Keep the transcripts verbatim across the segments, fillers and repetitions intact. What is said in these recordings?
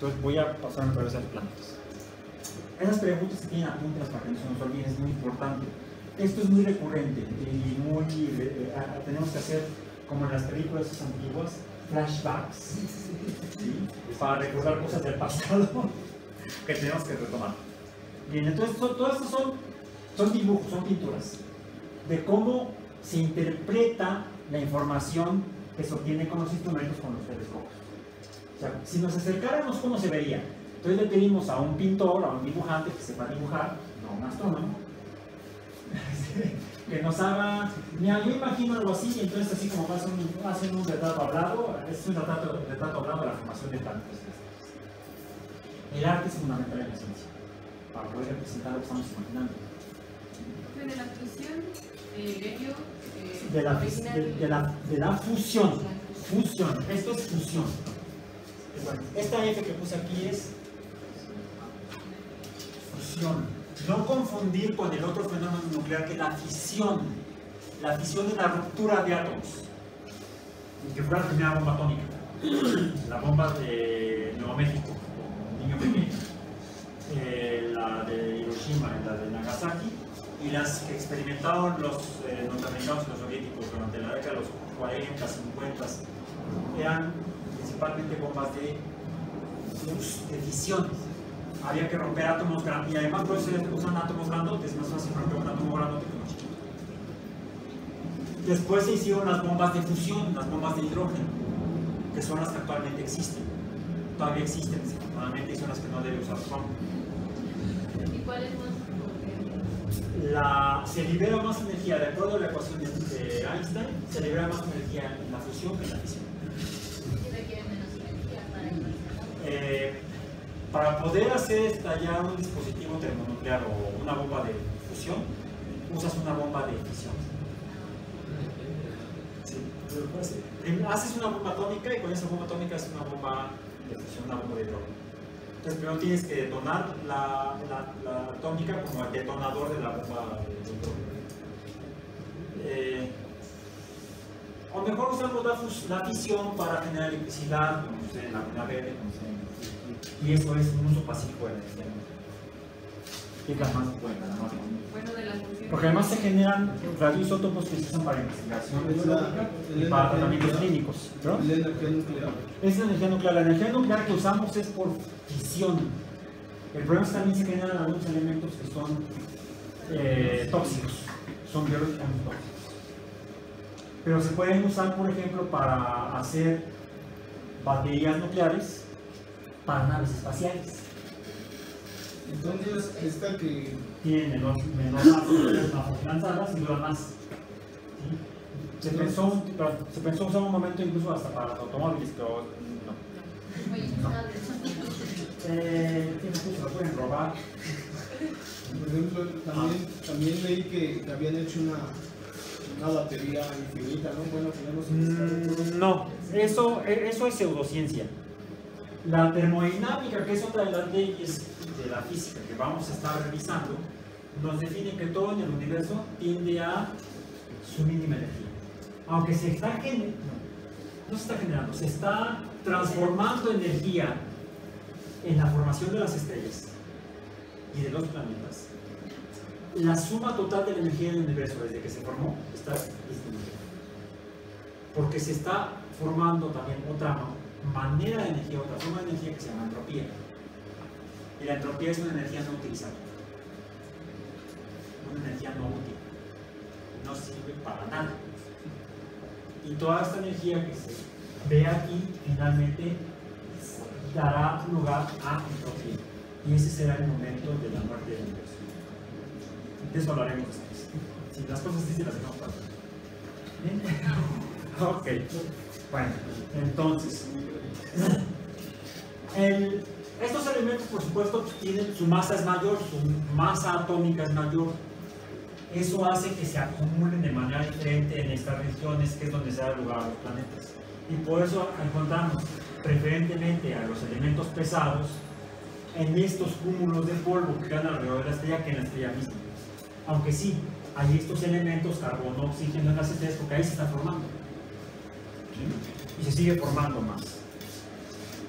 Entonces voy a pasar otra vez a los planetas. Esas preguntas que tienen apuntes para que no se nos olviden es muy importante. Esto es muy recurrente y muy eh, tenemos que hacer, como en las películas antiguas, flashbacks, ¿sí? Para recordar cosas del pasado que tenemos que retomar. Bien, entonces todo, todo esto son, son dibujos, son pinturas de cómo se interpreta la información que se obtiene con los instrumentos, con los telescopios. O sea, si nos acercáramos, ¿cómo se vería? Entonces le pedimos a un pintor, a un dibujante que sepa dibujar, no a un astrónomo, que nos haga, mira, yo imagino algo así, y entonces así como hacen un, hacen un retrato hablado, es un retrato, retrato hablado de la formación de planetas. El arte es fundamental en la ciencia, para poder representar lo que estamos imaginando. De la fusión, eh, helio, eh, de, la, de, de, la, de la fusión, fusión, esto es fusión. Bueno, esta F que puse aquí es fusión. No confundir con el otro fenómeno nuclear que es la fisión. La fisión es la ruptura de átomos. Y que fue la primera bomba atómica. La bomba de Nuevo México, un niño pequeño. Eh, la de Hiroshima y la de Nagasaki. Y las que experimentaron los eh, norteamericanos y los soviéticos durante la década de los cuarenta, cincuenta eran principalmente bombas de, de fisión. Había que romper átomos grandes y además por eso se usan átomos grandotes, es más fácil romper un átomo grandote que uno chiquito. Después se hicieron las bombas de fusión, las bombas de hidrógeno, que son las que actualmente existen. Todavía existen, desafortunadamente, y son las que no debe usar Trump. ¿Y cuál es más potente? La, se libera más energía, de acuerdo a la ecuación de, de Einstein, se libera más energía en la fusión que en la fisión. ¿Y requiere menos energía para el eh, Para poder hacer estallar un dispositivo termonuclear o una bomba de fusión, usas una bomba de fisión. Sí, haces una bomba atómica y con esa bomba atómica es una bomba de fusión, una bomba de hidrógeno. Entonces primero tienes que detonar la, la, la atómica como el detonador de la bomba de hidrógeno. Eh, o mejor usamos la, la fisión para generar electricidad, como se en la luna verde, como se y eso es un uso pacífico de la energía. ¿Qué es la más buena? La más buena? Bueno, de la fusión. Porque además se generan radioisótopos que se usan para investigación biológica y para tratamientos clínicos. ¿No? La energía nuclear. Es la energía nuclear. La energía nuclear que usamos es por fisión. El problema es que también se generan algunos elementos que son eh, tóxicos, son biológicamente tóxicos. Pero se pueden usar, por ejemplo, para hacer baterías nucleares para naves espaciales. Entonces, esta que tiene menor, menor masa lanzadas y dura más. ¿Sí? Se, pensó, se pensó usar un momento incluso hasta para los automóviles, pero no. Oye, no. no. Eh, se lo pueden robar. por ejemplo, también, también leí que, que habían hecho una, una batería infinita, ¿no? Bueno, podemos mm, no, eso, eso es pseudociencia. La termodinámica, que es otra de las leyes de la física que vamos a estar revisando, nos define que todo en el universo tiende a su mínima energía. Aunque se está generando, no, no se está generando, se está transformando energía en la formación de las estrellas y de los planetas. La suma total de la energía del universo desde que se formó está disminuida. Porque se está formando también otra manera de energía, otra forma de energía que se llama entropía. Y la entropía es una energía no utilizable, una energía no útil, no sirve para nada. Y toda esta energía que se ve aquí finalmente dará lugar a entropía. Y ese será el momento de la muerte del universo. De eso hablaremos después. Si las cosas dicen las dejamos para Ok. Bueno, entonces, el, estos elementos, por supuesto, tienen, su masa es mayor, su masa atómica es mayor. Eso hace que se acumulen de manera diferente en estas regiones, que es donde se da lugar a los planetas. Y por eso encontramos preferentemente a los elementos pesados en estos cúmulos de polvo que quedan alrededor de la estrella que en la estrella misma. Aunque sí, hay estos elementos, carbono, oxígeno en las estrellas, porque ahí se está formando. ¿Sí? Y se sigue formando más.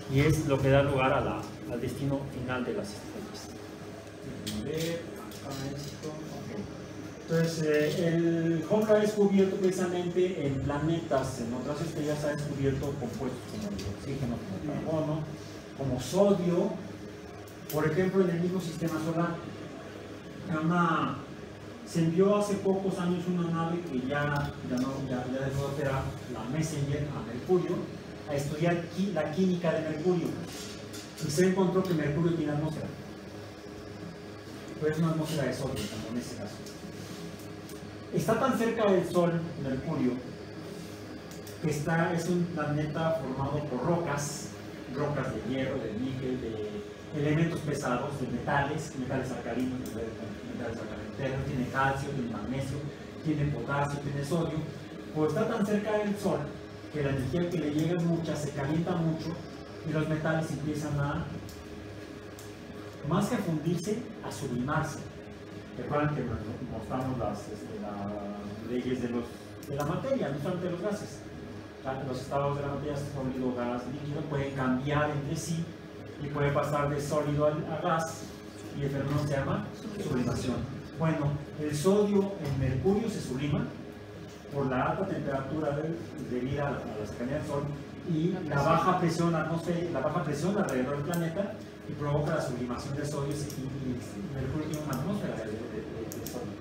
y es lo que da lugar a la, al destino final de las estrellas. A ver, acá esto, okay. Entonces, eh, el Hubble ha descubierto precisamente en planetas, en otras estrellas, ha descubierto compuestos como el oxígeno, como el carbono, como sodio, por ejemplo, en el mismo sistema solar. Una, se envió hace pocos años una nave que ya, ya, no, ya, ya dejó de operar, la Messenger, a Mercurio, a estudiar qui, la química de Mercurio. Y se encontró que Mercurio tiene atmósfera. Pero es una atmósfera de sodio, como en este caso. Está tan cerca del Sol, Mercurio, que está, es un planeta formado por rocas, rocas de hierro, de níquel, de elementos pesados, de metales, metales alcalinos, metales alcalinos, tiene calcio, tiene magnesio, tiene potasio, tiene sodio. Pues está tan cerca del Sol que la energía que le llega es mucha, se calienta mucho y los metales empiezan a, más que a fundirse, a sublimarse. Recuerdan que mostramos las, este, las leyes de, los, de la materia, no solamente de los gases. Los estados de la materia, sólido, gas, líquido, pueden cambiar entre sí y puede pasar de sólido a gas, y el fenómeno se llama sublimación. Bueno, el sodio en Mercurio se sublima por la alta temperatura de, debido a la, a la cercanía del Sol y la baja presión atmosférica, la baja presión alrededor del planeta, y provoca la sublimación de sodio, y, y Mercurio tiene una atmósfera de, de, de, de sodio.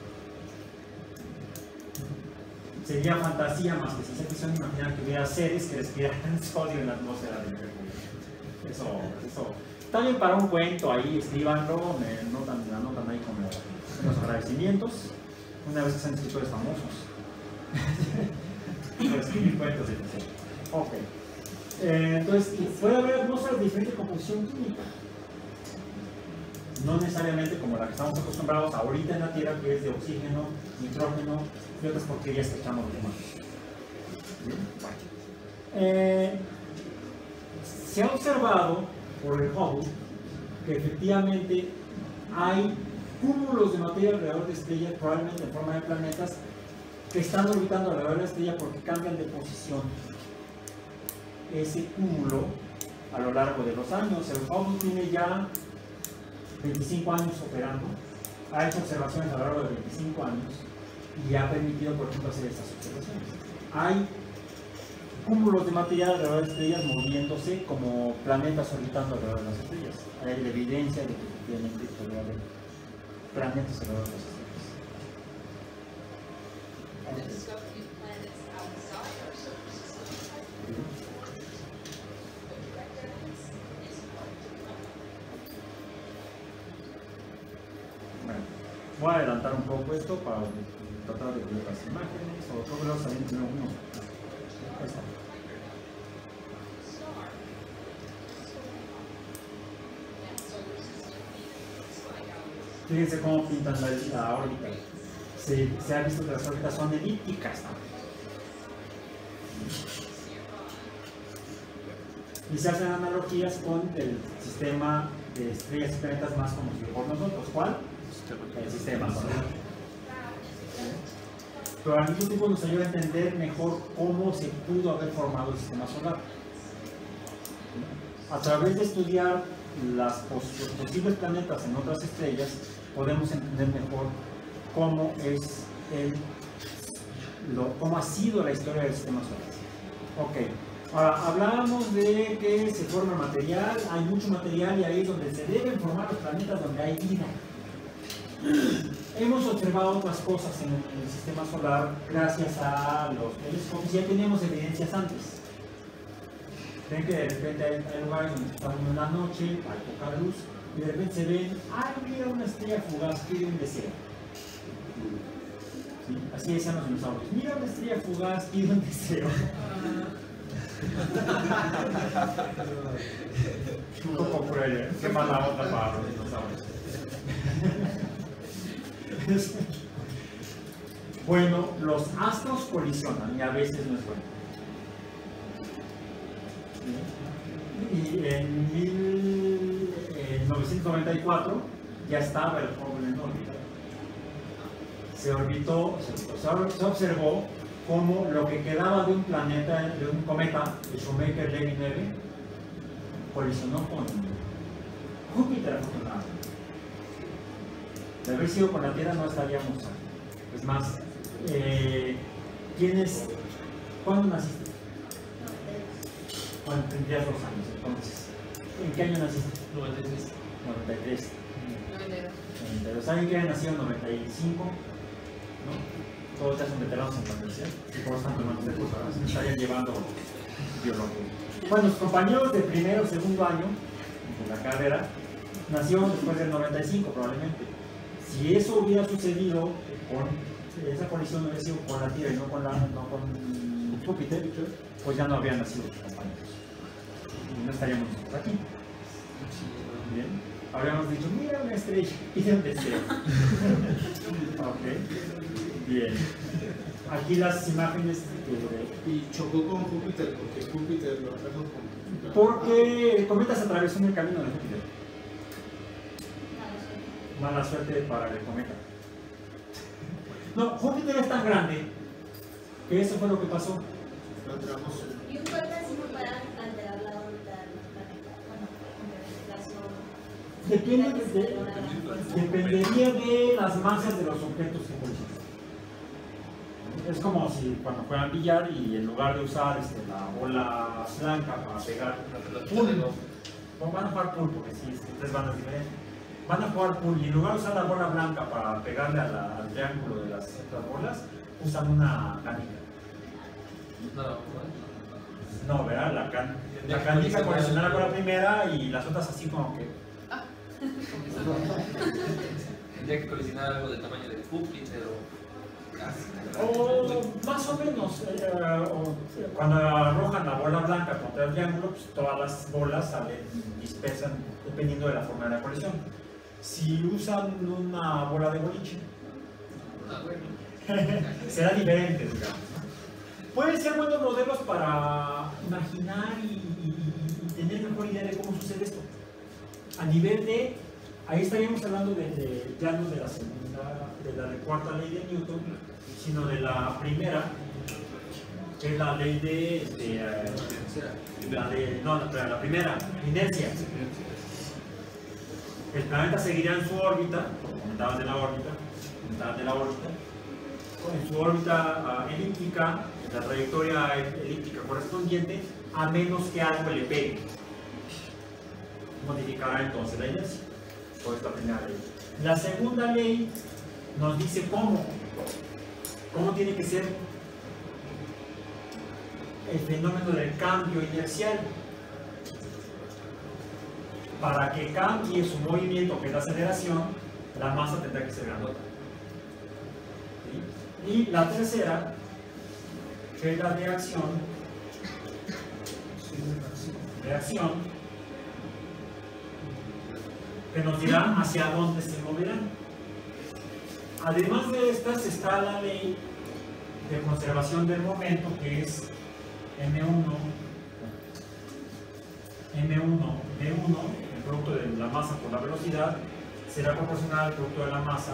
Sería fantasía más que ciencia ficción imaginar que hubiera seres que respiraran sodio en la atmósfera de Mercurio. Eso, eso. Está bien para un cuento ahí, escríbanlo, me anotan, me anotan ahí como los agradecimientos, una vez que sean escritores famosos. Pero escribir cuentos de ficción. Ok. Eh, entonces, puede haber atmósferas de diferente composición química. No necesariamente como la que estamos acostumbrados ahorita en la Tierra, que es de oxígeno, nitrógeno y otras porquerías que echamos los humanos. Bueno. Eh, se ha observado por el Hubble que efectivamente hay cúmulos de materia alrededor de estrellas, probablemente en forma de planetas, que están orbitando alrededor de la estrella porque cambian de posición. Ese cúmulo, a lo largo de los años, el Hubble tiene ya veinticinco años operando, ha hecho observaciones a lo largo de veinticinco años y ha permitido, por ejemplo, hacer estas observaciones. Hay cúmulos de material alrededor de estrellas moviéndose como planetas orbitando alrededor de las estrellas. Hay evidencia de que efectivamente podría haber planetas alrededor de las estrellas. Bueno, voy a adelantar un poco esto para tratar de ver las imágenes, o todo lo saben de uno. Esta. Fíjense cómo pintan la, la órbita. Se, se ha visto que las órbitas son elípticas, ¿no? Y se hacen analogías con el sistema de estrellas y planetas más conocido por nosotros. ¿Cuál? El sistema solar. Pero al mismo tiempo nos ayuda a entender mejor cómo se pudo haber formado el sistema solar. A través de estudiar las pos los posibles planetas en otras estrellas, podemos entender mejor cómo es el, lo, cómo ha sido la historia del sistema solar. Ok, ahora hablábamos de que se forma material, hay mucho material y ahí es donde se deben formar los planetas donde hay vida. Hemos observado otras cosas en el, en el sistema solar gracias a los telescopios, ya teníamos evidencias antes. Ven que de repente hay, hay lugares donde estamos en la noche, hay poca luz, y de repente se ven, ay, mira una estrella fugaz, pide un deseo. ¿Sí? Así decían los dinosaurios, mira una estrella fugaz, pide un deseo. Un poco cruel, qué mala onda para los dinosaurios. Bueno, los astros colisionan y a veces no es bueno. Y en mil novecientos noventa y cuatro ya estaba el Hubble en órbita. Se orbitó, se, se observó cómo lo que quedaba de un planeta, de un cometa, el Shoemaker-Levy nueve, colisionó con Júpiter, afortunadamente. De haber sido con la Tierra no estaríamos. Es más, eh, ¿quiénes? ¿Cuándo naciste? Cuando tendrías dos años, entonces. ¿En qué año naciste? noventa y tres. noventa y tres. noventa y dos. noventa y dos. ¿Saben que habían nacido en noventa y cinco? ¿No? Todos ya son veteranos en la universidad y por lo tanto no nos curso, ahora se me estarían llevando biología. Bueno, los compañeros de primero o segundo año de la carrera nacieron después del noventa y cinco probablemente. Si eso hubiera sucedido con esa colisión, no hubiera sido con la Tierra y no con, la, no con Júpiter, pues ya no habrían nacido los compañeros y no estaríamos nosotros aquí. Bien, habríamos dicho, mira una estrella, y dónde esté. Ok, bien. Aquí las imágenes de... Y chocó con Júpiter, porque Júpiter lo trajo con... Porque el cometa se atravesó en el camino de Júpiter. Mala suerte para el cometa. No, Júpiter es tan grande que eso fue lo que pasó. Encontramos Y un golpe así no para alterar la órbita del planeta. Bueno, en este caso. Depende de, dependería de las masas de los objetos que colisionan. Es como si cuando juegan billar y en lugar de usar este, la bola blanca para pegar pool, o van a jugar pool porque sí, es que tres bandas diferentes. Van a jugar pool y en lugar de usar la bola blanca para pegarle a la, al triángulo de las otras bolas, usan una canica. No, No, ¿verdad? La, can, la canica colisionará con la primera y las otras así como que... tendría que colisionar algo del tamaño de Júpiter o casi. O más o menos, eh, o, cuando arrojan la bola blanca contra el triángulo, pues todas las bolas salen dispersan dependiendo de la forma de la colisión. Si usan una bola de boliche, Ah, bueno. será diferente, digamos, ¿no? Pueden ser buenos modelos para imaginar y, y, y tener mejor idea de cómo sucede esto. A nivel de, ahí estaríamos hablando de, de, ya no de la segunda, de la de cuarta ley de Newton, sino de la primera, que es la ley de, de, eh, la de no, la, la primera, inercia. El planeta seguirá en su órbita, como comentabas de la órbita, comentabas de la órbita, en su órbita uh, elíptica, en la trayectoria elíptica correspondiente, a menos que algo le pegue. Modificará entonces la inercia. Por esta primera ley. La segunda ley nos dice cómo, cómo tiene que ser el fenómeno del cambio inercial. Para que cambie su movimiento, que es la aceleración, la masa tendrá que ser grandota. ¿Sí? Y la tercera, que es la reacción, reacción, que nos dirá hacia dónde se moverán. Además de estas está la ley de conservación del momento, que es eme uno, eme uno, ve uno, el producto de la masa por la velocidad, será proporcional al producto de la masa,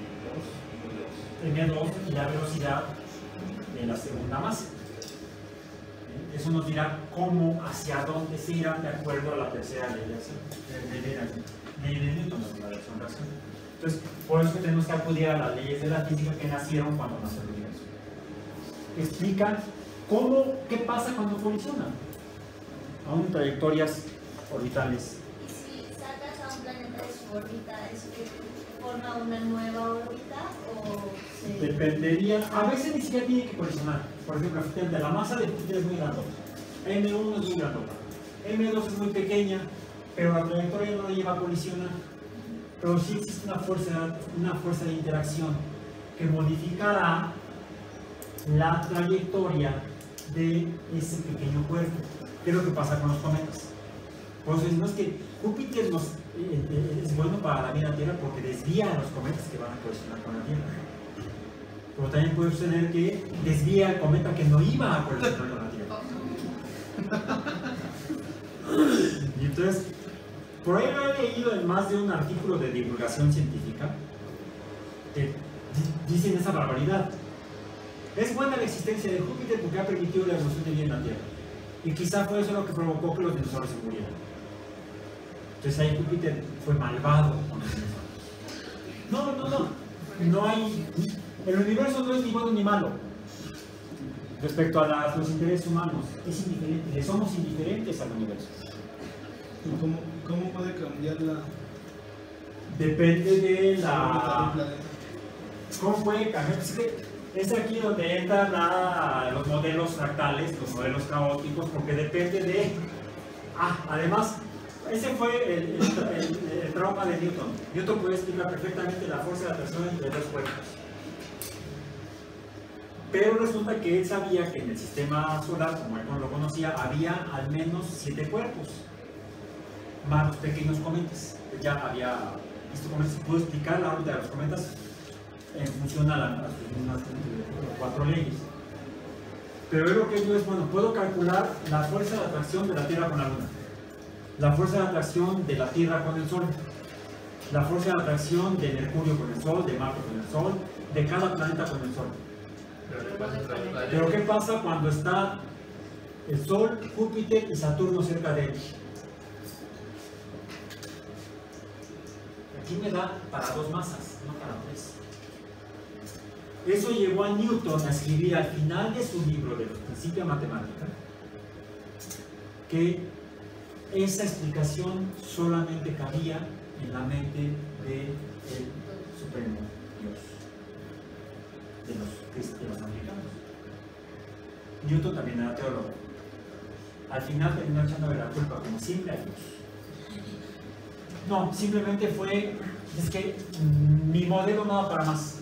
eme dos, y la velocidad de la segunda masa. Eso nos dirá cómo, hacia dónde se irán de acuerdo a la tercera ley de acción, de, de, de, ley de Newton, la de acción reacción. Entonces, por eso tenemos que acudir a las leyes de la física que nacieron cuando nació el universo. Explican cómo, qué pasa cuando colisionan, aún en trayectorias orbitales. Y si sacas a un planeta de su órbita, ¿es que forma una nueva órbita o se...? Dependería, a veces ni siquiera tiene que colisionar. Por ejemplo, fíjate, la masa de Júpiter es muy grandota, eme uno es muy grandota, eme dos es muy pequeña, pero la trayectoria no la lleva a colisionar. Pero sí existe una fuerza, una fuerza de interacción que modificará la trayectoria de ese pequeño cuerpo. ¿Qué es lo que pasa con los cometas? Por eso decimos que Júpiter nos, eh, es bueno para la vida Tierra porque desvía a los cometas que van a colisionar con la Tierra. Pero también puede suceder que desvía al cometa que no iba a colisionar con la Tierra. Y entonces, por ahí lo he leído en más de un artículo de divulgación científica que dicen esa barbaridad. Es buena la existencia de Júpiter porque ha permitido la evolución de vida en la Tierra. Y quizá fue eso lo que provocó que los dinosaurios se murieran. Entonces ahí Júpiter fue malvado con los dinosaurios. No, no, no. No hay. El universo no es ni bueno ni malo. Respecto a las, los intereses humanos, es indiferente. Le somos indiferentes al universo. ¿Y cómo, cómo puede cambiar la Depende de la órbita del la. planeta? ¿Cómo puede cambiar? Es que es aquí donde entran la- los modelos fractales, los modelos caóticos, porque depende de. Ah, además, ese fue el, el, el- el trauma de Newton. Newton puede explicar perfectamente la fuerza de atracción entre dos cuerpos. Pero resulta que él sabía que en el sistema solar, como él no lo conocía, había al menos siete cuerpos, más los pequeños cometas. Él ya había visto cometas y pudo explicar la órbita de los cometas en función a, la, a sus unas cuatro leyes. Pero él lo que vio es, bueno, puedo calcular la fuerza de atracción de la Tierra con la Luna, la fuerza de atracción de la Tierra con el Sol, la fuerza de atracción de Mercurio con el Sol, de Marte con el Sol, de cada planeta con el Sol. Pero ¿qué pasa entre los planetas? Pero ¿qué pasa cuando está el Sol, Júpiter y Saturno cerca de él? Aquí me da para dos masas, no para tres. Eso llevó a Newton a escribir al final de su libro de los Principios de Matemática que esa explicación solamente cabía en la mente del Supremo Dios, de los cristianos americanos. Newton también era teólogo. Al final terminó echándole la culpa, como siempre, a Dios. No, simplemente fue, es que mm, mi modelo no da para más.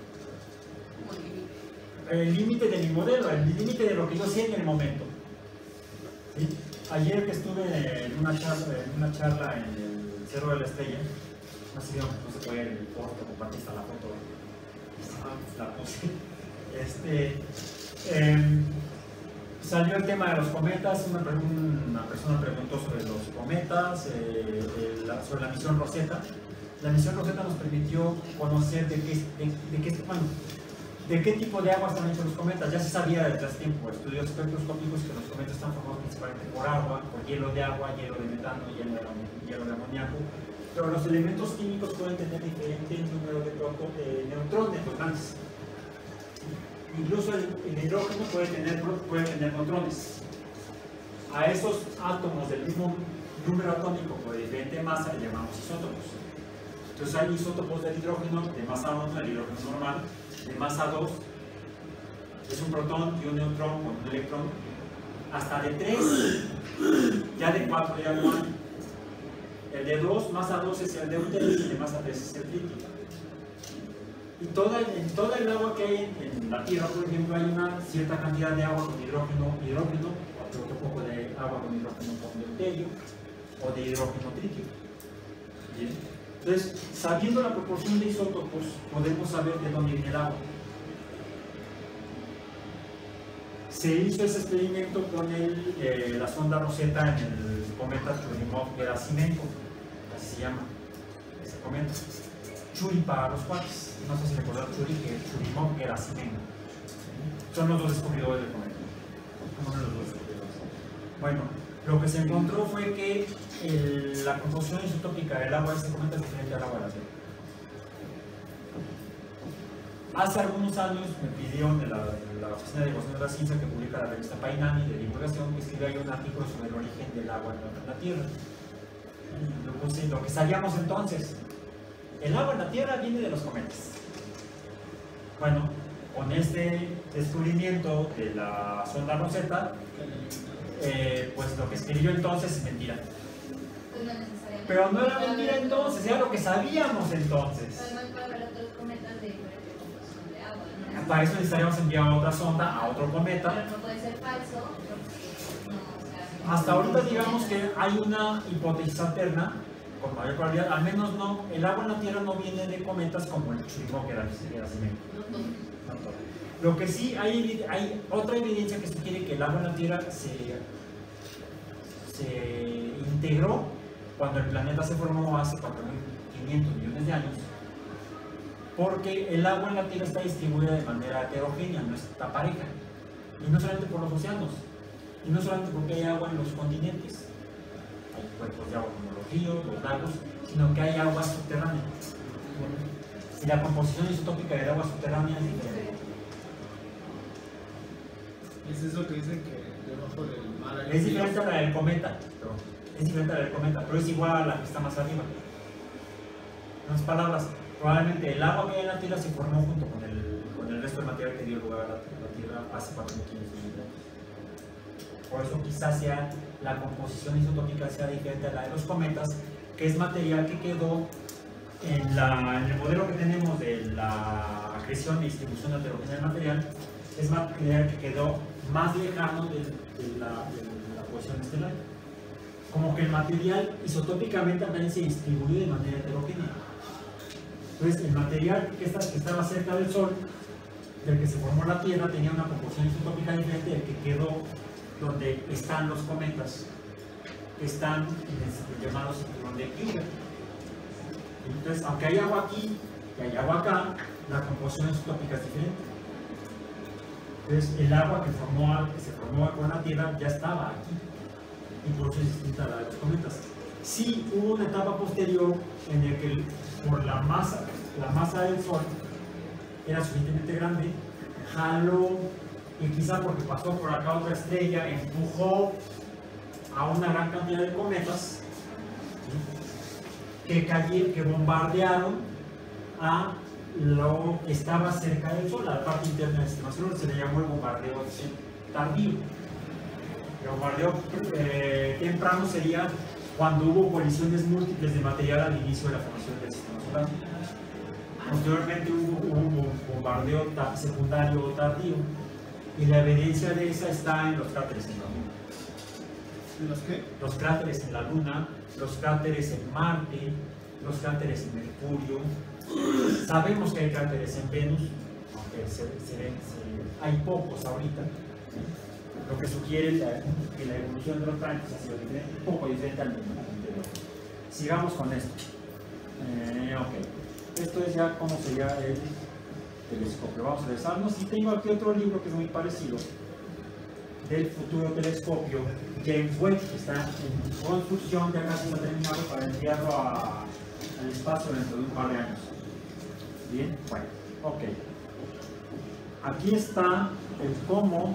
El límite de mi modelo, el límite de lo que yo sé en el momento. ¿Sí? Ayer que estuve en una charla, en una charla en el Cerro de la Estrella, no sé si no se puede ver el post, compartiste la foto, la puse. Este, eh, salió el tema de los cometas, una, una persona preguntó sobre los cometas, eh, el, la, sobre la misión Rosetta. La misión Rosetta nos permitió conocer de qué, de, de qué, bueno, de qué tipo de agua están hechos los cometas. Ya se sabía desde hace tiempo, estudios espectroscópicos, que los cometas están formados principalmente por agua, por hielo de agua, hielo de metano, hielo de, hielo de amoníaco. Pero los elementos químicos pueden tener diferente número de, de neutrones, los grandes. Incluso el, el hidrógeno puede tener, puede tener neutrones. A esos átomos del mismo número atómico o de diferente masa le llamamos isótopos. Entonces hay isótopos del hidrógeno de masa uno, el hidrógeno normal, de masa dos, es un protón y un neutrón con un electrón, hasta de tres, ya de cuatro ya no hay. El de dos, masa dos es el deuterio y el de masa tres es el tritio. Y toda, en toda el agua que hay en, en la Tierra, por ejemplo, hay una cierta cantidad de agua con hidrógeno, hidrógeno, otro, otro poco de agua con hidrógeno con deuterio, o de hidrógeno tritio. ¿Bien? Entonces, sabiendo la proporción de isótopos, podemos saber de dónde viene el agua. Se hizo ese experimento con el, eh, la sonda Rosetta en el cometa Churyumov-Gerasimenko, así se llama ese cometa. Churi para los cuates, no sé si recordar Churi, que Churyumov-Gerasimenko. Son los dos descubridores del cometa. Uno de los dos descubridores. Bueno, lo que se encontró fue que el, la composición isotópica del agua de este cometa es diferente al agua de la Tierra. Hace algunos años me pidieron de la, de la Oficina de Divulgación de la Ciencia, que publica la revista Painani de divulgación, que escribiera yo un artículo sobre el origen del agua en la Tierra. Y lo puse, lo que sabíamos entonces, el agua en la Tierra viene de los cometas. Bueno, con este descubrimiento de la sonda Rosetta, eh, pues lo que escribió entonces es mentira. Pues no necesariamente. Pero no era mentira entonces, era lo que sabíamos entonces. Además puede haber otros cometas de diferente composición de agua, ¿no? Para eso necesitaríamos enviar otra sonda a otro cometa. Pero no puede ser falso porque no, o sea, Hasta ahorita digamos que hay una hipótesis alterna, con mayor probabilidad, al menos no, el agua en la Tierra no viene de cometas como el Churyumov-Gerasimenko. No todo. Lo que sí hay, hay otra evidencia que sugiere que el agua en la Tierra se, se integró cuando el planeta se formó hace cuatro mil quinientos millones de años, porque el agua en la Tierra está distribuida de manera heterogénea, no está pareja, y no solamente por los océanos, y no solamente porque hay agua en los continentes, hay cuerpos de agua como los ríos, los lagos, sino que hay agua subterránea. Y la composición isotópica del agua subterránea es diferente. Es eso que dicen que debajo del mar hay Es ríos. diferente a la del cometa, pero, es diferente a la del cometa, pero es igual a la que está más arriba. En otras palabras, probablemente el agua que hay en la Tierra se formó junto con el, con el resto del material que dio lugar a la, a la Tierra hace cuatro mil quinientos millones de años. Por eso quizás sea la composición isotópica sea diferente a la de los cometas, que es material que quedó en, la, en el modelo que tenemos de la acreción y distribución heterogénea del material, es material que quedó más lejano de, de, la, de la posición estelar. Como que el material isotópicamente también se distribuyó de manera heterogénea. Entonces, el material que, está, que estaba cerca del Sol, del que se formó la Tierra, tenía una composición isotópica diferente del que quedó donde están los cometas, que están en el llamado cinturón de Kuiper. Entonces, aunque hay agua aquí y hay agua acá, la composición isotópica es diferente. Entonces, el agua que, formó, que se formó con la Tierra ya estaba aquí, y por eso es distinta a la de los cometas. Sí hubo una etapa posterior en la que por la masa, la masa del Sol era suficientemente grande, jaló, y quizá porque pasó por acá otra estrella, empujó a una gran cantidad de cometas, ¿sí?, que cayeron, que bombardearon a lo que estaba cerca del Sol, a la parte interna del sistema solar. Se le llamó el bombardeo tardío. El bombardeo eh, temprano sería cuando hubo colisiones múltiples de material al inicio de la formación del sistema solar. Posteriormente hubo un bombardeo secundario o tardío, y la evidencia de esa está en los cráteres en la Luna. ¿En los qué? Los cráteres en la Luna, los cráteres en Marte, los cráteres en Mercurio. Sabemos que hay cráteres en Venus, aunque se, se, se, hay pocos ahorita, lo que sugiere la, que la evolución de los planetas ha sido diferente, un poco diferente al anterior. Sigamos con esto. Eh, ok. Esto es ya cómo sería el telescopio. Vamos a regresarnos. Y tengo aquí otro libro que es muy parecido, del futuro telescopio James Webb, que está en construcción, ya casi está terminado para enviarlo a, al espacio dentro de un par de años. Bien, bueno, ok. Aquí está el cómo,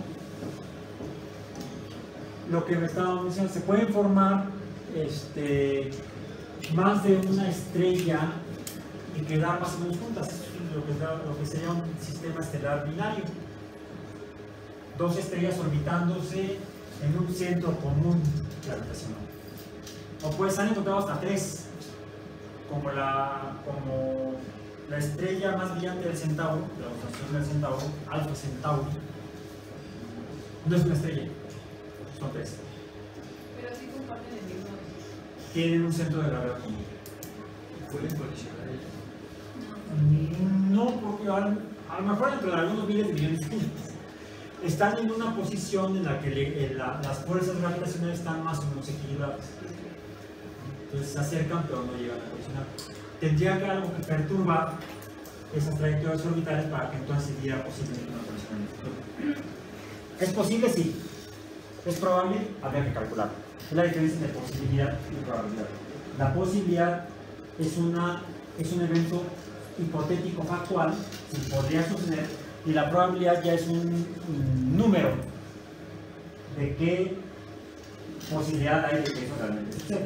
lo que me estaba mencionando, se pueden formar este, más de una estrella y quedar más o menos juntas, lo que, lo que sería un sistema estelar binario. Dos estrellas orbitándose en un centro común gravitacional. O puede ser encontrado hasta tres, como la, como la estrella más brillante del Centauro, la observación del Centauro, Alpha Centauri. No es una estrella, son tres. Pero sí comparten el mismo. Tienen un centro de gravedad común. ¿Pueden colisionar ellos? No, porque a, a lo mejor dentro de algunos miles de millones de años están en una posición en la que le, en la, las fuerzas gravitacionales están más o menos equilibradas. Entonces se acercan pero no llegan a colisionar. Tendría que haber algo que perturbar esas trayectorias orbitales para que entonces sería posible una colisión en el futuro. ¿Es posible? Sí. ¿Es probable? Habría que calcular. Es la diferencia entre posibilidad y probabilidad. La posibilidad es, una, es un evento hipotético factual, si podría suceder, y la probabilidad ya es un, un número de qué posibilidad hay de que eso realmente suceda.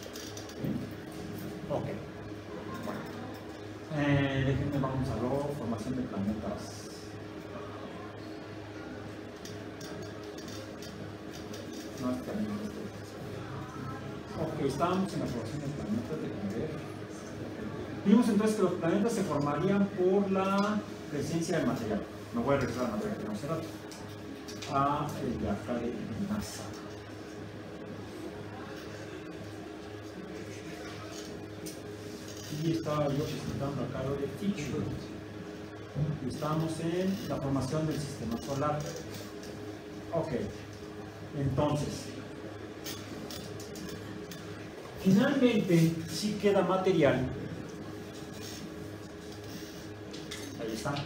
Ok. Bueno. Eh, déjenme, vamos a la formación de planetas. No está bien esto. Ok, estábamos en la formación de planetas, déjenme ver. Vimos entonces que los planetas se formarían por la presencia del material. Me voy a regresar al material que tenemos hace rato. A el de acá de NASA. Y estaba yo presentando acá lo de Fisher. Y estamos en la formación del sistema solar. Ok. Entonces, finalmente sí queda material. Ahí está.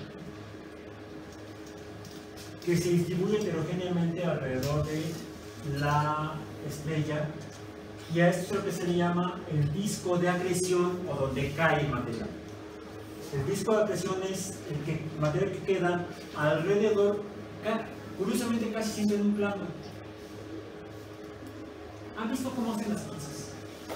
Que se distribuye heterogéneamente alrededor de la estrella Y a esto es lo que se le llama el disco de acreción o donde cae el material. El disco de acreción es el, que, el material que queda alrededor, curiosamente casi siempre en un plano. ¿Han visto cómo hacen las pizzas?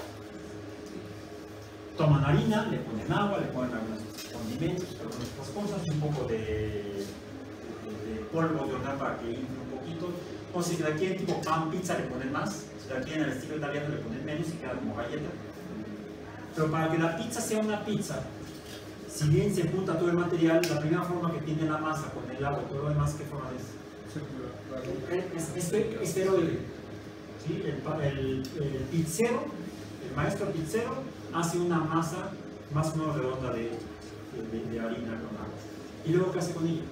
Toman harina, le ponen agua, le ponen algunos condimentos, algunas otras cosas, un poco de, de, de polvo de hornear para que infle un poquito. O si la quieren tipo pan pizza le ponen más, si la quieren al estilo italiano le ponen menos y queda como galleta. Pero para que la pizza sea una pizza, si bien se junta todo el material, la primera forma que tiene la masa con el agua, todo lo demás, ¿qué forma es? Es, es, es esferoide. ¿Sí? El, el, el pizzero, el maestro pizzero, hace una masa más o menos redonda de, de, de harina con agua. ¿Y luego qué hace con ella?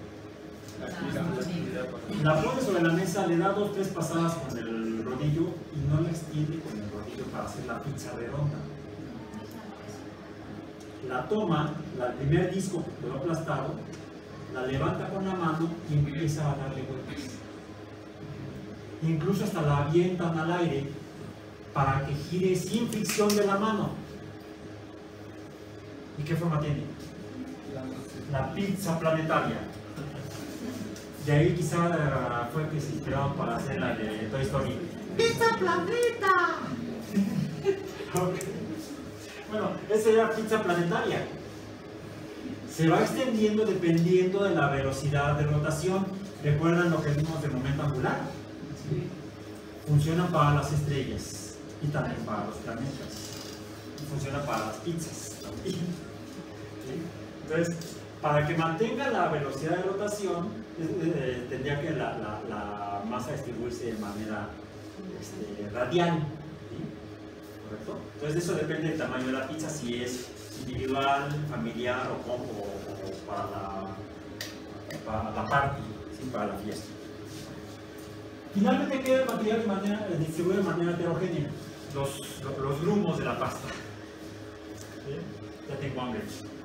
La pone sobre la mesa, le da dos o tres pasadas con el rodillo y no la extiende con el rodillo para hacer la pizza redonda. La toma, la, el primer disco que quedó aplastado, la levanta con la mano y empieza a darle vueltas. Incluso hasta la avientan al aire para que gire sin fricción de la mano. ¿Y qué forma tiene? La pizza planetaria. De ahí quizá uh, fue que se inspiraron para hacer la de Toy Story. ¡Pizza planeta! Okay. Bueno, esa era pizza planetaria. Se va extendiendo dependiendo de la velocidad de rotación. ¿Recuerdan lo que vimos de momento angular? Sí. Funciona para las estrellas y también para los planetas. Y funciona para las pizzas también. ¿Sí? Entonces, para que mantenga la velocidad de rotación, eh, tendría que la, la, la masa distribuirse de manera este, radial. ¿Sí? ¿Correcto? Entonces, eso depende del tamaño de la pizza, si es individual, familiar o, o, o para la, para la party, ¿sí? Para la fiesta. Finalmente queda el material de manera, distribuido de manera heterogénea, los, los, los grumos de la pasta. ¿Sí? Ya tengo hambre.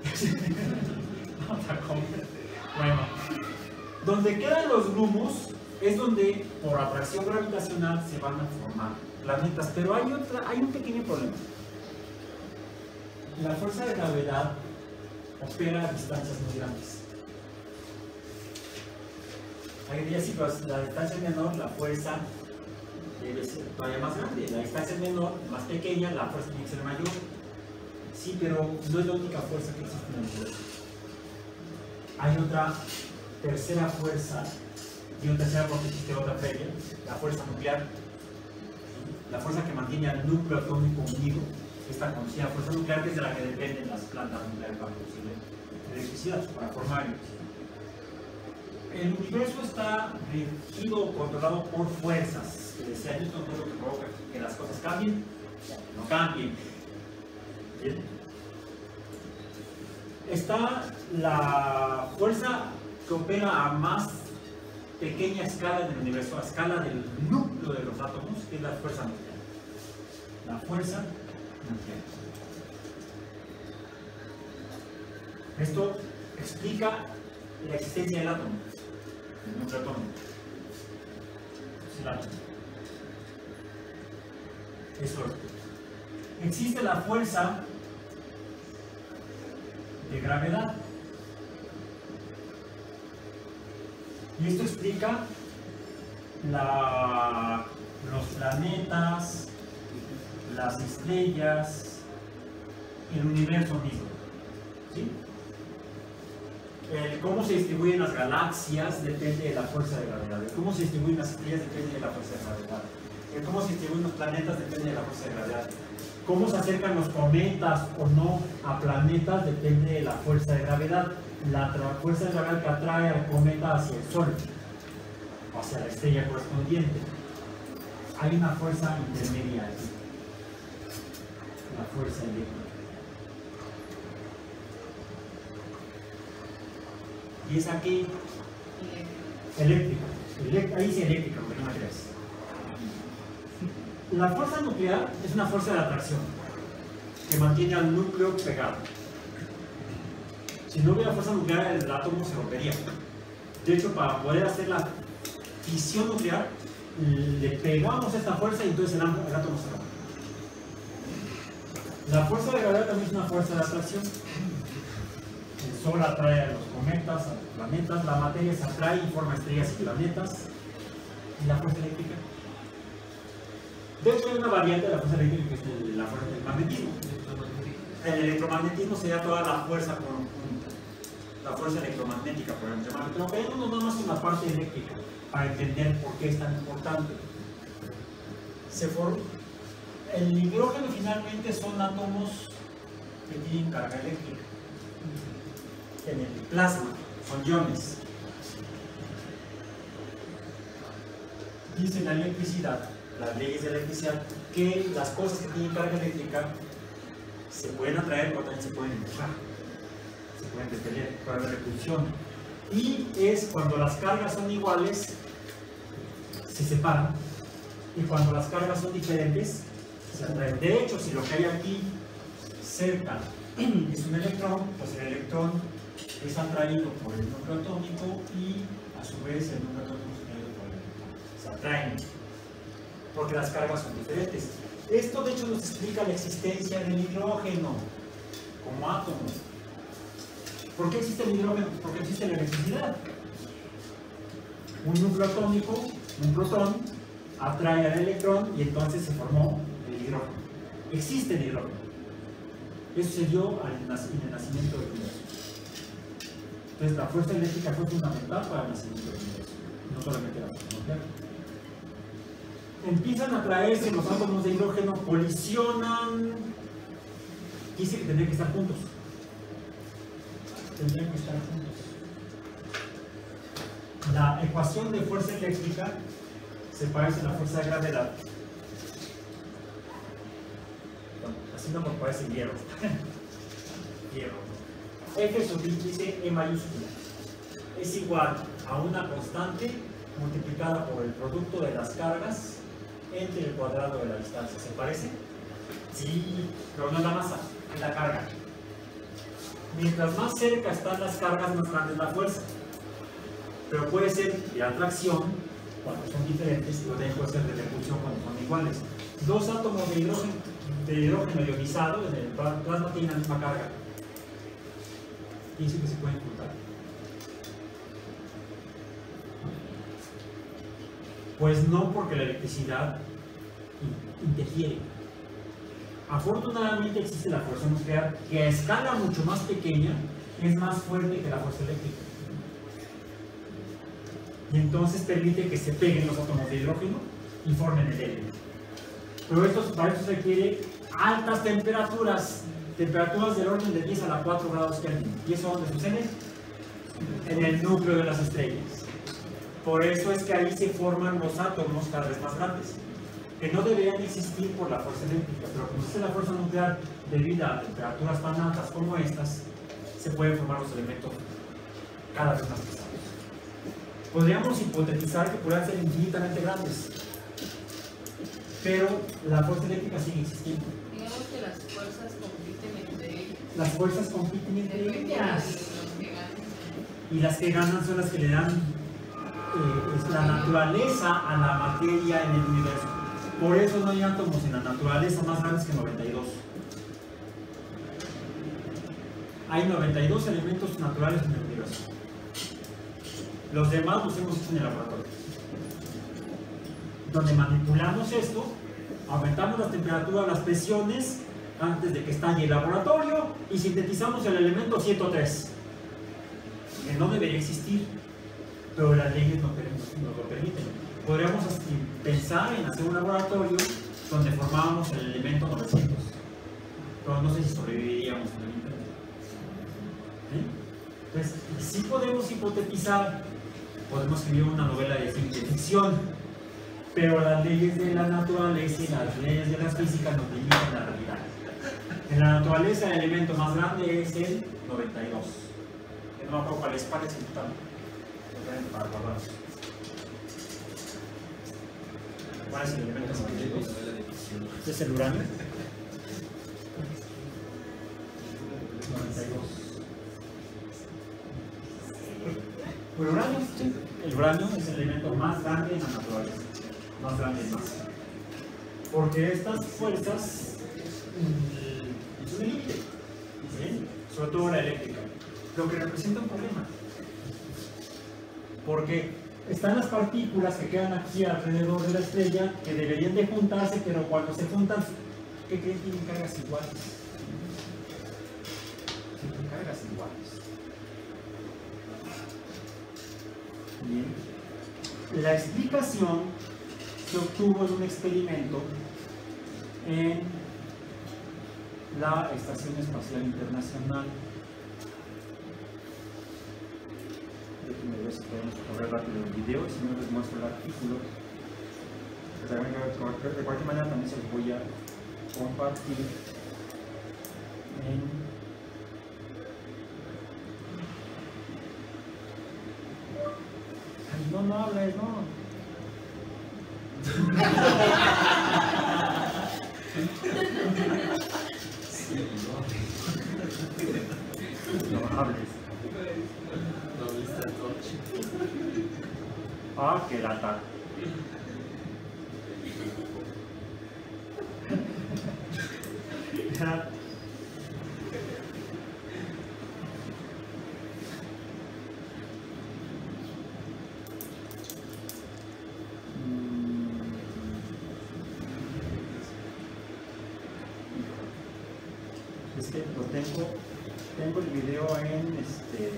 Bueno, donde quedan los grumos es donde por atracción gravitacional se van a formar planetas, pero hay, otra, hay un pequeño problema. La fuerza de gravedad opera a distancias muy grandes. Hay días si la distancia es menor, la fuerza debe ser todavía más grande. La distancia es menor, más pequeña, la fuerza tiene que ser mayor. Sí, pero no es la única fuerza que existe en el universo. Hay otra tercera fuerza, y una tercera porque existe otra previa, la fuerza nuclear, la fuerza que mantiene al núcleo atómico unido, esta conocida fuerza nuclear, que es de la que dependen las plantas nucleares para producir electricidad, para formar electricidad. El universo está regido o controlado por fuerzas, que decía Newton, no es lo que provoca que las cosas cambien, no cambien. ¿Bien? Está la fuerza que opera a más pequeña escala en el universo, a escala del núcleo de los átomos, que es la fuerza nuclear. La fuerza nuclear. Esto explica la existencia del átomo, del núcleo atómico. Es el átomo. Eso es. Existe la fuerza de gravedad. Y esto explica la, los planetas, las estrellas, el universo mismo. ¿Sí? El cómo se distribuyen las galaxias depende de la fuerza de gravedad. El cómo se distribuyen las estrellas depende de la fuerza de gravedad. El cómo se distribuyen los planetas depende de la fuerza de gravedad. Cómo se acercan los cometas o no a planetas depende de la fuerza de gravedad. La fuerza de gravedad que atrae al cometa hacia el Sol, o hacia la estrella correspondiente. Hay una fuerza intermedia aquí, la fuerza eléctrica. ¿Y es aquí? Eléctrica. Eléctrica. Ahí dice eléctrica, porque no me creas. La fuerza nuclear es una fuerza de atracción que mantiene al núcleo pegado. Si no hubiera fuerza nuclear, el átomo se rompería. De hecho, para poder hacer la fisión nuclear, le pegamos esta fuerza y entonces el, el átomo se rompe. La fuerza de gravedad también es una fuerza de atracción. El Sol atrae a los cometas, a los planetas, la materia se atrae y forma estrellas y planetas. ¿Y la fuerza eléctrica? De hecho, hay una variante de la fuerza eléctrica que es el- la fuerza del magnetismo. El electromagnetismo sería toda la fuerza conjunta, la fuerza electromagnética, por ejemplo. Pero quedémonos nada más en la parte eléctrica para entender por qué es tan importante. Se forma. El hidrógeno finalmente son átomos que tienen carga eléctrica. En el plasma son iones. Dice la electricidad, las leyes de la electricidad, que las cosas que tienen carga eléctrica se pueden atraer, pero también se pueden empujar, se pueden detener para la repulsión. Y es cuando las cargas son iguales, se separan, y cuando las cargas son diferentes, se atraen. De hecho, si lo que hay aquí cerca es un electrón, pues el electrón es atraído por el núcleo atómico y a su vez el núcleo atómico es atraído por el electrón. Se atraen, porque las cargas son diferentes. Esto de hecho nos explica la existencia del hidrógeno como átomo. ¿Por qué existe el hidrógeno? Porque existe la electricidad. Un núcleo atómico, un protón, atrae al electrón y entonces se formó el hidrógeno. Existe el hidrógeno. Eso se dio en el nacimiento del universo. Entonces la fuerza eléctrica fue fundamental para el nacimiento del universo, no solamente la fuerza nuclear. Empiezan a atraerse los átomos de hidrógeno, colisionan. Dice que tendrían que estar juntos. Tendrían que estar juntos. La ecuación de fuerza eléctrica se parece a la fuerza de gravedad. Bueno, así no me parece hierro. Hierro. F subíndice E mayúscula es igual a una constante multiplicada por el producto de las cargas entre el cuadrado de la distancia. ¿Se parece? Sí, pero no es la masa, es la carga. Mientras más cerca están las cargas, más grande es la fuerza. Pero puede ser de atracción cuando son diferentes, o también puede ser de repulsión cuando son iguales. Dos átomos de hidrógeno, de hidrógeno ionizado en el plasma tienen la misma carga. Y eso que se puede ocultar. Pues no, porque la electricidad interfiere. Afortunadamente existe la fuerza nuclear, que a escala mucho más pequeña es más fuerte que la fuerza eléctrica. Y entonces permite que se peguen los átomos de hidrógeno y formen el helio. Pero esto, para eso se requiere altas temperaturas, temperaturas del orden de diez a la cuatro grados Kelvin. ¿Y eso dónde sucede? En el núcleo de las estrellas. Por eso es que ahí se forman los átomos cada vez más grandes, que no deberían existir por la fuerza eléctrica, pero como existe la fuerza nuclear debido a temperaturas tan altas como estas, se pueden formar los elementos cada vez más pesados. Podríamos hipotetizar que podrían ser infinitamente grandes, pero la fuerza eléctrica sigue existiendo. Digamos que las fuerzas compiten entre ellas. Las fuerzas compiten entre Depende de ellas. los que ganen. Y las que ganan son las que le dan eh, es la naturaleza a la materia en el universo. Por eso no hay átomos en la naturaleza más grandes que noventa y dos. Hay noventa y dos elementos naturales en el universo. Los demás los hemos hecho en el laboratorio. Donde manipulamos esto, aumentamos las temperaturas, las presiones antes de que estalle el laboratorio y sintetizamos el elemento ciento tres, que no debería existir, pero las leyes nos lo permiten. Podríamos pensar en hacer un laboratorio donde formábamos el elemento novecientos, pero no sé si sobreviviríamos en el internet. ¿Sí? Entonces, sí podemos hipotetizar, podemos escribir una novela de ciencia ficción, pero las leyes de la naturaleza y las leyes de la física nos limitan la realidad. En la naturaleza el elemento más grande es el noventa y dos. No me acuerdo cuál es, cuál es el total. Para guardarlos. ¿Cuál es el elemento noventa y dos? ¿Este es el uranio? noventa y dos. ¿El uranio? Sí. El uranio es el elemento más grande en la naturaleza. Más grande es más. Porque estas fuerzas sobre todo la eléctrica, lo que representa un problema. Porque están las partículas que quedan aquí alrededor de la estrella que deberían de juntarse, pero cuando se juntan, ¿qué creen? Tienen cargas iguales. Tienen cargas iguales. Bien. La explicación se obtuvo en un experimento en la Estación Espacial Internacional. Déjenme ver si podemos correr rápido el video y si no les muestro el artículo. De cualquier manera también se los voy a compartir en no, no hables, no. No hables. Ah, qué lata. Es que lo tengo, tengo el video en este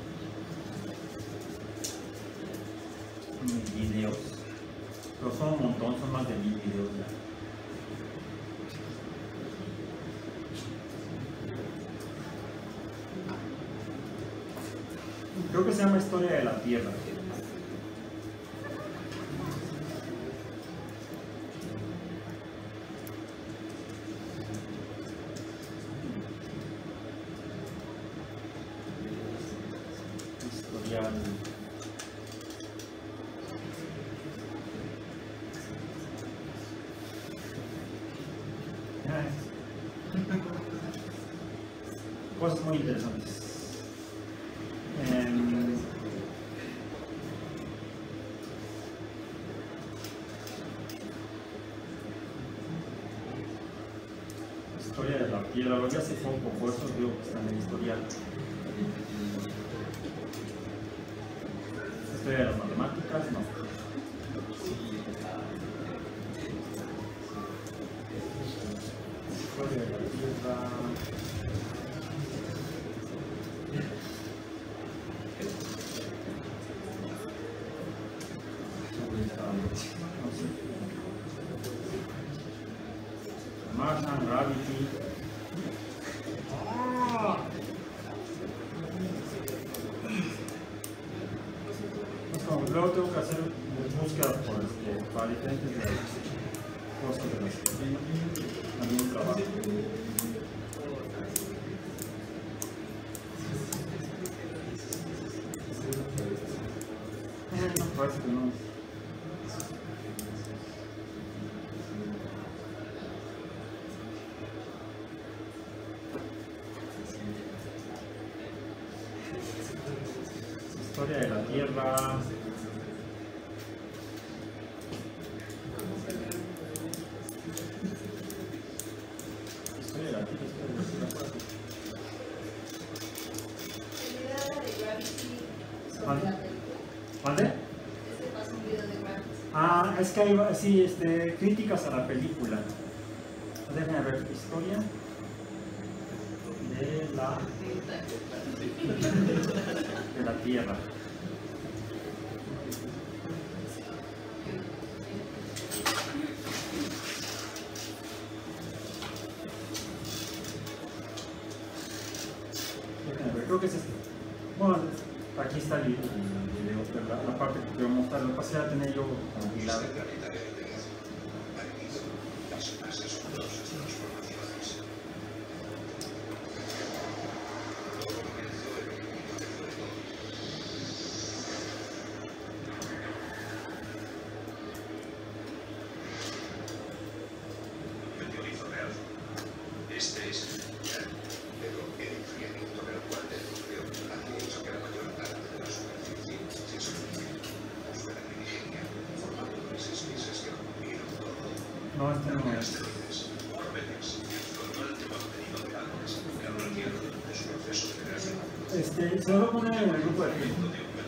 mis videos, pero son un montón, son más de mil videos ya. Creo que se llama Historia de la Tierra. Historial. Cosas muy interesantes. Um, historia de la Tierra, lo vi hace poco, por eso digo que está en el historial. Historia de las matemáticas, no. Historia de la Tierra. Martian Gravity. ¡Ah! Pues como luego tengo que hacer búsquedas por este, para diferentes cosas de las que también trabajo. No, parece que no. Historia de la Tierra. Historia de la Tierra, historia de la Tierra. ¿Mande? Este pasa un video de Gravity. Ah, es que hay sí, este, críticas a la película. Déjenme ver, historia de la de la Tierra. Déjenme ver, creo que es este. Bueno, aquí está el video, la, la parte que quiero mostrar. Lo que pasa es que ya tenía yo compilado. Este es el lugar, pero el enfriamiento gradual del núcleo ha hecho que la mayor parte de la superficie se sumergiera en la atmósfera primigenia, formando tres especies que cubrieron todo. No, este no es. Asteroides, cometas y el fluctuante contenido de árboles que han requerido de su proceso Este, se lo voy a poner en el grupo de Facebook.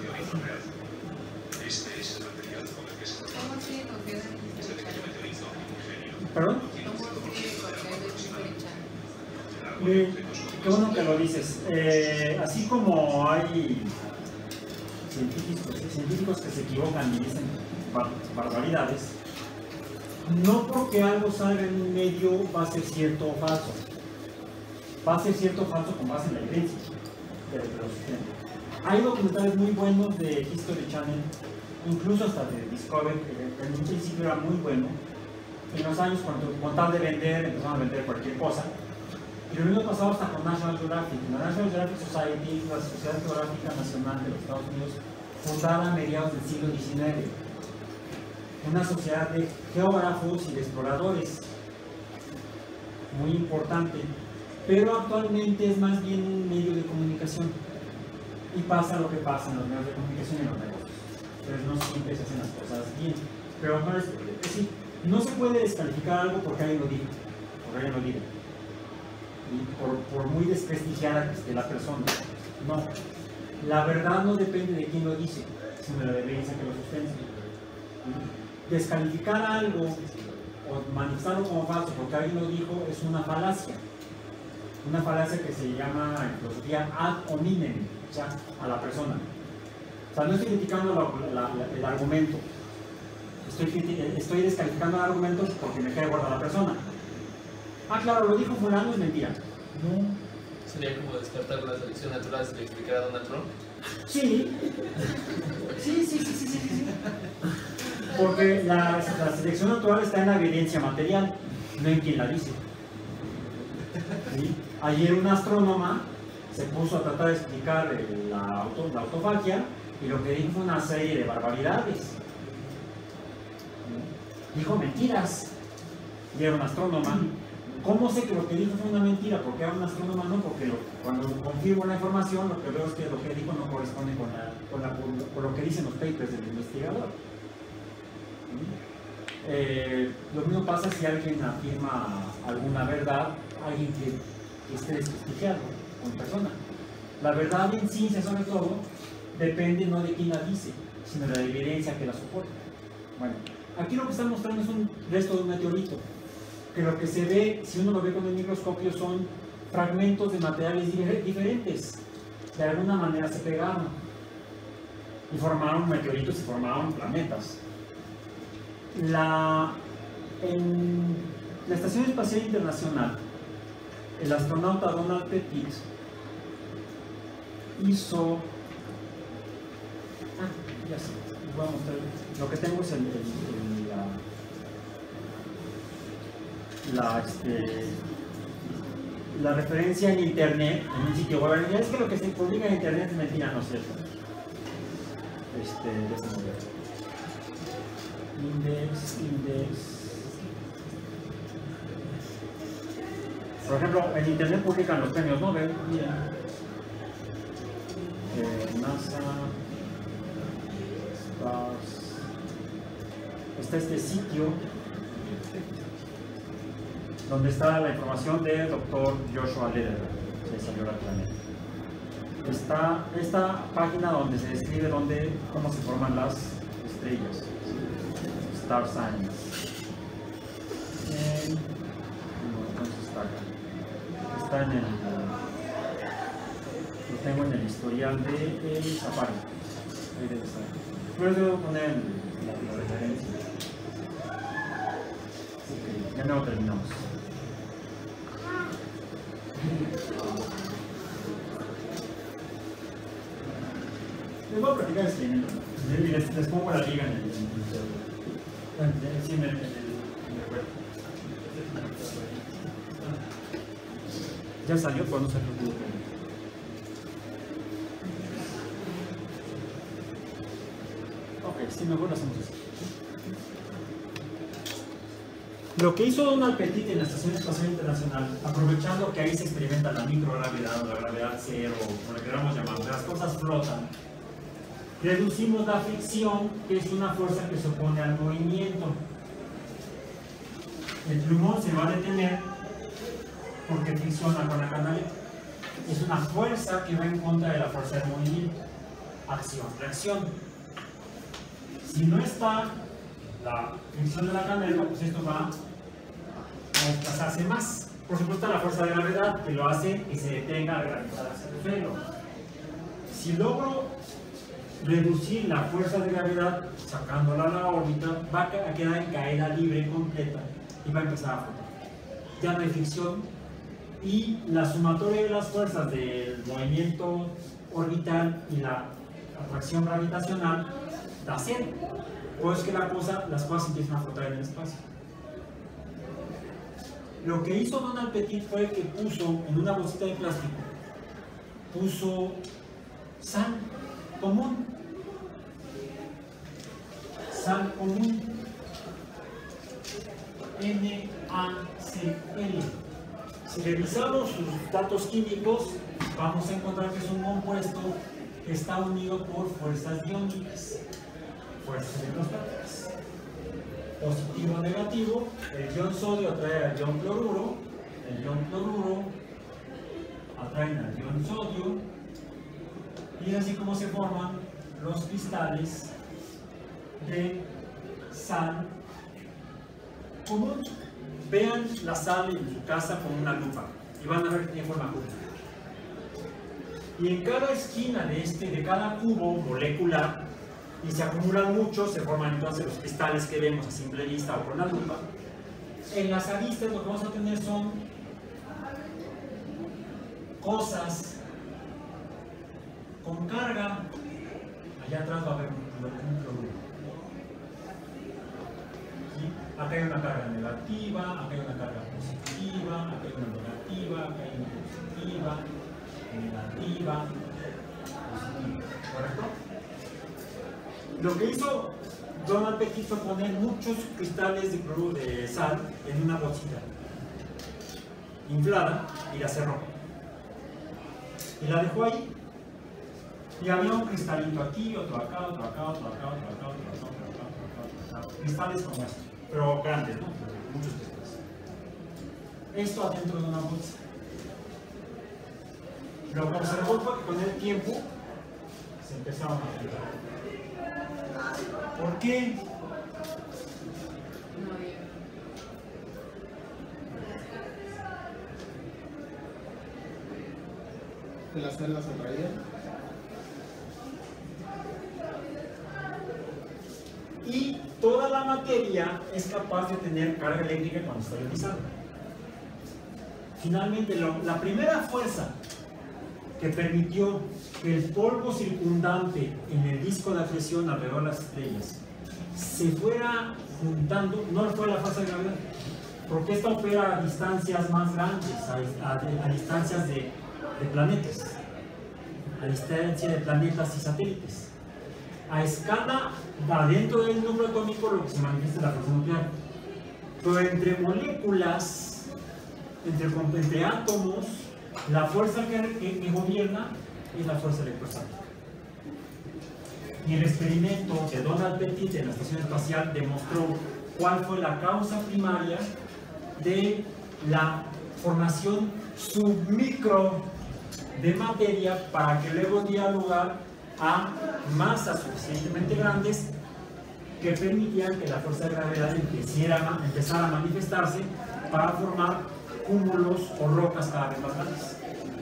Este es el material con el que se ¿Cómo sigue copiando el History Channel? ¿Perdón? ¿Cómo sigue copiando el History Channel? Eh, qué bueno que lo dices. Eh, así como hay científicos, científicos que se equivocan y dicen bar- barbaridades, no porque algo salga en un medio va a ser cierto o falso. Va a ser cierto o falso con base en la evidencia de lo que lo sustenta. Hay documentales muy buenos de History Channel, incluso hasta de Discovery, que en un principio era muy bueno. En los años, cuando con tal de vender, empezaron a vender cualquier cosa. Y lo mismo pasado hasta con National Geographic. La National Geographic Society, la Sociedad Geográfica Nacional de los Estados Unidos, fundada a mediados del siglo diecinueve. Una sociedad de geógrafos y de exploradores, muy importante, pero actualmente es más bien un medio de comunicación. Y pasa lo que pasa en los medios de comunicación y en los negocios. Entonces no siempre se hacen las cosas bien. Pero no, es, es decir, no se puede descalificar algo porque alguien lo diga, porque alguien lo diga. Y por, por muy desprestigiada que esté la persona. No. La verdad no depende de quién lo dice, sino de la evidencia que lo sustenta. Descalificar algo o manifestarlo como falso porque alguien lo dijo es una falacia. Una falacia que se llama en filosofía ad hominem, o sea, a la persona. O sea, no estoy criticando la, la, la, el argumento, estoy, estoy descalificando el argumento porque me cae gorda la persona. Ah, claro, lo dijo fulano, es mentira. No. Sería como descartar la selección natural si le explicara a Donald Trump. Sí. Sí, sí, sí, sí, sí, sí. Porque la, la selección natural está en la evidencia material, no en quien la dice. ¿Sí? Ayer una astrónoma se puso a tratar de explicar el- la, auto, la autofagia y lo que dijo fue una serie de barbaridades. ¿Sí? Dijo mentiras. Y era una astrónoma. ¿Cómo sé que lo que dijo fue una mentira? Porque era una astrónoma, no, porque lo- cuando confirmo la información lo que veo es que lo que dijo no corresponde con, la, con, la, con lo que dicen los papers del investigador. Eh, lo mismo pasa si alguien afirma alguna verdad, alguien que, que esté desprestigiado como persona. La verdad en ciencia, sobre todo, depende no de quién la dice, sino de la evidencia que la soporta. Bueno, aquí lo que están mostrando es un resto de un meteorito, que lo que se ve, si uno lo ve con el microscopio, son fragmentos de materiales difer- diferentes. De alguna manera se pegaron y formaron meteoritos y formaron planetas. La, en la Estación Espacial Internacional, el astronauta Donald Pettit hizo... Ah, ya sé, les voy a mostrar. Lo que tengo es el, el- el- la, la, este, la referencia en internet, en un sitio web. Ya es que lo que se publica en internet es mentira, no es cierto. Este, déjenme ver. Index, index. Por ejemplo, en internet publican los premios Nobel. Miren. Eh, NASA. Stars. Está este sitio donde está la información del doctor Joshua Lederer, se salió la planeta. Está esta página donde se describe dónde, cómo se forman las estrellas. Star Science. En, no, entonces está acá. Está en el. Lo tengo en el historial de el Safari. Ahí debe estar. Después debo poner el- la, la referencia. Ok, ya no terminamos. Les voy a practicar escribiendo. Y les, les pongo la liga en el. En el Sí, en el, en el, en el web. Ya salió, pero no salió todo. Ok, sí, mejor lo hacemos así. Lo que hizo Donald Pettit en la Estación Espacial Internacional, aprovechando que ahí se experimenta la microgravedad o la gravedad cero, como le queramos llamar, las cosas flotan, reducimos la fricción, que es una fuerza que se opone al movimiento. El plumón se va a detener porque fricciona con la canaleta. es una fuerza que va en contra de la fuerza del movimiento. Acción, reacción. Si no está la fricción de la candela, pues esto va a desplazarse más. Por supuesto, la fuerza de gravedad que lo hace que se detenga al gravitar hacia el suelo. Si logro reducir la fuerza de gravedad sacándola a la órbita, va a quedar en caída libre completa y va a empezar a flotar. Ya no hay fricción y la sumatoria de las fuerzas del movimiento orbital y la atracción gravitacional da cero. Pues que la cosa, las cosas empiezan a flotar en el espacio. Lo que hizo Donald Pettit fue que puso en una bolsita de plástico, puso sal común, sal común, N A C L. Si revisamos sus datos químicos, vamos a encontrar que es un compuesto que está unido por fuerzas iónicas, fuerzas electrostáticas. Positivo o negativo, el ion sodio atrae al ion cloruro, el ion cloruro atrae al ion sodio, y es así como se forman los cristales de sal común. Vean la sal en su casa con una lupa y van a ver que tiene forma cúbica. Y en cada esquina de, este, de cada cubo molecular, y se acumulan muchos, se forman entonces los cristales que vemos a simple vista o con la lupa. En las aristas lo que vamos a tener son cosas con carga. Allá atrás va a haber un cloruro. ¿Sí? Acá hay una carga negativa, acá hay una carga positiva, acá hay una negativa, acá hay una positiva, negativa, positiva. ¿Correcto? Lo que hizo Donald Pettit fue poner muchos cristales de cloruro de sal en una bolsita inflada y la cerró. Y la dejó ahí. Y había un cristalito aquí, otro acá, otro acá, otro acá, otro acá, otro acá, otro acá, otro acá, otro acá. Cristales como estos, pero grandes, ¿no? Muchos cristales. Esto adentro de una bolsa. Lo que observó fue que con el tiempo se empezaron a filtrar. ¿Por qué? ¿Que las cargas atraían? Y toda la materia es capaz de tener carga eléctrica cuando está ionizada. Finalmente, lo, la primera fuerza que permitió que el polvo circundante en el disco de acreción alrededor de las estrellas se fuera juntando, no fue la fuerza de gravedad, porque esta opera a distancias más grandes, a, a, a distancias de, de planetas, a distancia de planetas y satélites. A escala adentro del núcleo atómico lo que se manifiesta es la fuerza nuclear, pero entre moléculas, entre, entre átomos, la fuerza que, que, que gobierna es la fuerza electrostática. Y el experimento de Donald Pettit en la estación espacial demostró cuál fue la causa primaria de la formación submicro de materia para que luego diera lugar a masas suficientemente grandes que permitían que la fuerza de gravedad empezara, empezara a manifestarse para formar cúmulos o rocas cada vez más grandes.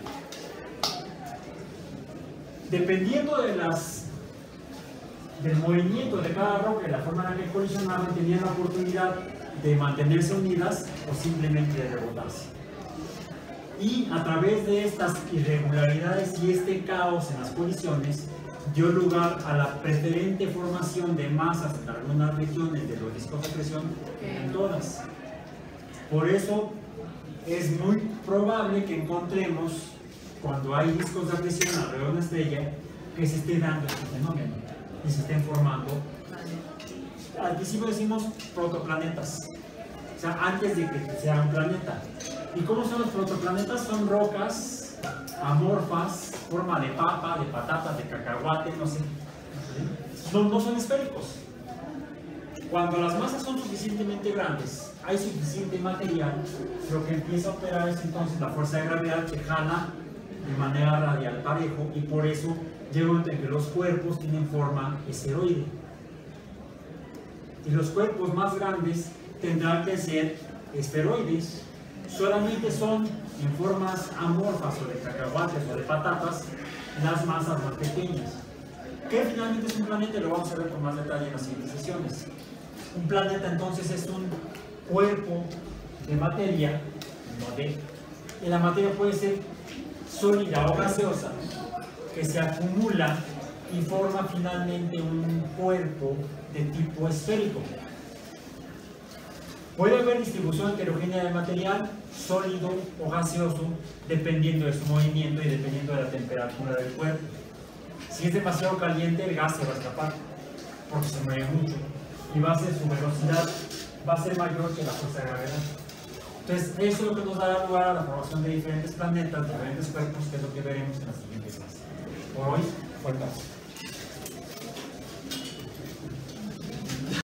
Dependiendo de las, del movimiento de cada roca y la forma en la que colisionaban, tenían la oportunidad de mantenerse unidas o simplemente de rebotarse. Y a través de estas irregularidades y este caos en las colisiones, dio lugar a la preferente formación de masas en algunas regiones de los discos de acreción, en todas. Por eso es muy probable que encontremos, cuando hay discos de acreción alrededor de una estrella, que se esté dando este fenómeno y se estén formando. Al principio decimos protoplanetas, o sea, antes de que sea un planeta. ¿Y cómo son los protoplanetas? Son rocas amorfas, forma de papa, de patata, de cacahuate, no sé. No, no son esféricos. Cuando las masas son suficientemente grandes, hay suficiente material, lo que empieza a operar es entonces la fuerza de gravedad que jala de manera radial parejo y por eso llega un momento en que los cuerpos tienen forma esferoide. Y los cuerpos más grandes tendrán que ser esferoides. Solamente son en formas amorfas o de cacahuates o de patatas las masas más pequeñas. ¿Qué finalmente es un planeta? Lo vamos a ver con más detalle en las siguientes sesiones. Un planeta entonces es un cuerpo de materia, no de, y la materia puede ser sólida o gaseosa, que se acumula y forma finalmente un cuerpo de tipo esférico. Puede haber distribución heterogénea de material, sólido o gaseoso, dependiendo de su movimiento y dependiendo de la temperatura del cuerpo. Si es demasiado caliente, el gas se va a escapar, porque se mueve mucho, y va a ser su velocidad va a ser mayor que la fuerza de gravedad. Entonces, eso es lo que nos dará lugar a la formación de diferentes planetas, diferentes cuerpos, que es lo que veremos en la siguiente clase. Por hoy, fue todo.